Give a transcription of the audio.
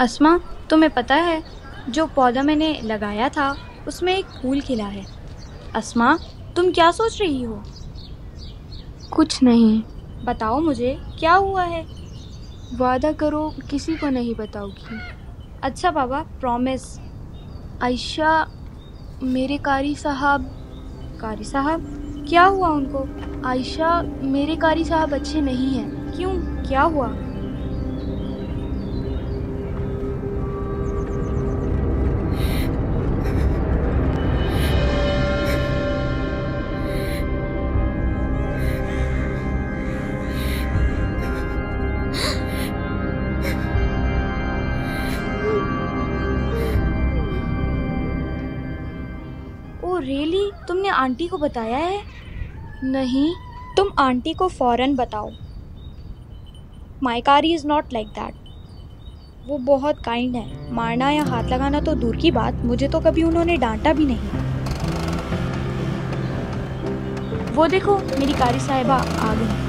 अस्मा, तुम्हें पता है जो पौधा मैंने लगाया था उसमें एक फूल खिला है। अस्मा, तुम क्या सोच रही हो? कुछ नहीं। बताओ मुझे, क्या हुआ है? वादा करो किसी को नहीं बताओगी। अच्छा बाबा, प्रॉमिस। आयशा, मेरे कारी साहब। कारी साहब? क्या हुआ उनको? आयशा, मेरे कारी साहब अच्छे नहीं हैं। क्यों, क्या हुआ? Oh really? तुमने आंटी को बताया है? नहीं। तुम आंटी को फौरन बताओ। माय कारी इज नॉट लाइक दैट। वो बहुत काइंड है। मारना या हाथ लगाना तो दूर की बात, मुझे तो कभी उन्होंने डांटा भी नहीं। वो देखो, मेरी कारी साहिबा आ गई।